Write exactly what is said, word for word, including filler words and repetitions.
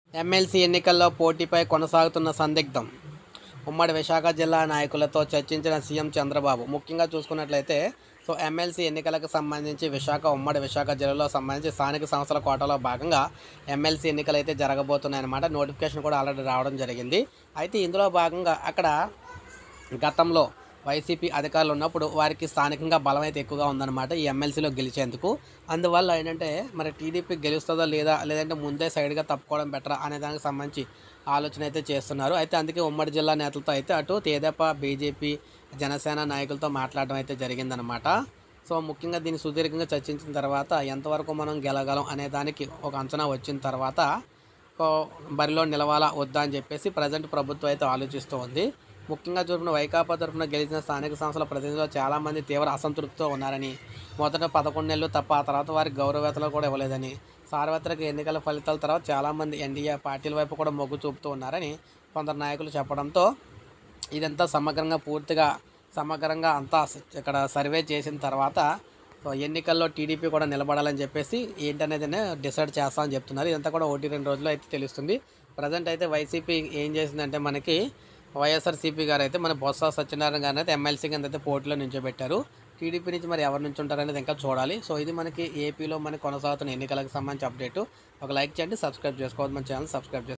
MLC ఎన్నికల్లో పోటీపై కొనసాగుతున్న సందిగ్ధం. ఉమ్మడి విశాఖ జిల్లా నాయకులతో చర్చించిన సీఎం చంద్రబాబు. ముఖ్యంగా చూసుకున్నట్లయితే సో ఎమ్మెల్సీ ఎన్నికలకు సంబంధించి విశాఖ ఉమ్మడి విశాఖ జిల్లాలో సంబంధించి స్థానిక సంస్థల కోటాలో భాగంగా ఎమ్మెల్సీ ఎన్నికలు అయితే జరగబోతున్నాయన్నమాట. నోటిఫికేషన్ కూడా ఆల్రెడీ రావడం జరిగింది. అయితే ఇందులో భాగంగా అక్కడ గతంలో వైసీపీ అధికారులు ఉన్నప్పుడు వారికి స్థానికంగా బలం అయితే ఎక్కువగా ఉందన్నమాట ఈ ఎమ్మెల్సీలో గెలిచేందుకు. అందువల్ల ఏంటంటే మరి టీడీపీ గెలుస్తుందో లేదా లేదంటే ముందే సైడ్గా తప్పుకోవడం బెటరా అనే దానికి సంబంధించి ఆలోచన అయితే చేస్తున్నారు. అయితే అందుకే ఉమ్మడి జిల్లా నేతలతో అయితే అటు తెదేపా, బీజేపీ, జనసేన నాయకులతో మాట్లాడడం అయితే జరిగిందనమాట. సో ముఖ్యంగా దీన్ని సుదీర్ఘంగా చర్చించిన తర్వాత ఎంతవరకు మనం గెలగలం అనే దానికి ఒక అంచనా వచ్చిన తర్వాత బరిలో నిలవాలా వద్దా అని చెప్పేసి ప్రజెంట్ ప్రభుత్వం అయితే ఆలోచిస్తూ ఉంది. ముఖ్యంగా చూపున వైకాపా తరఫున గెలిచిన స్థానిక సంస్థల ప్రతినిధులు చాలామంది తీవ్ర అసంతృప్తితో ఉన్నారని, మొదట పదకొండు నెలలు తప్ప ఆ తర్వాత వారికి గౌరవవేతలు కూడా ఇవ్వలేదని, సార్వత్రిక ఎన్నికల ఫలితాల తర్వాత చాలామంది ఎన్డీఏ పార్టీల వైపు కూడా మొగ్గు చూపుతూ ఉన్నారని కొందరు నాయకులు చెప్పడంతో ఇదంతా సమగ్రంగా పూర్తిగా సమగ్రంగా అంతా ఇక్కడ సర్వే చేసిన తర్వాత ఎన్నికల్లో టీడీపీ కూడా నిలబడాలని చెప్పేసి ఏంటనేది డిసైడ్ చేస్తామని చెప్తున్నారు. ఇదంతా కూడా ఒకటి రెండు రోజులు అయితే తెలుస్తుంది. ప్రజెంట్ అయితే వైసీపీ ఏం చేసిందంటే మనకి వైఎస్ఆర్సీపీ గారు అయితే మన బొత్స సత్యనారాయణ గారిని అయితే ఎమ్మెల్సీ కింద అయితే పోటీలో నించోబెట్టారు. టీడీపీ నుంచి మరి ఎవరు నుంచి ఉంటారనేది ఇంకా చూడాలి. సో ఇది మనకి ఏపీలో మనకి కొనసాగుతున్న ఎన్నికలకు సంబంధించి అప్డేటు. ఒక లైక్ చేయండి, సబ్స్క్రైబ్ చేసుకోవద్దు, మన ఛానల్ సబ్స్క్రైబ్ చేసుకోండి.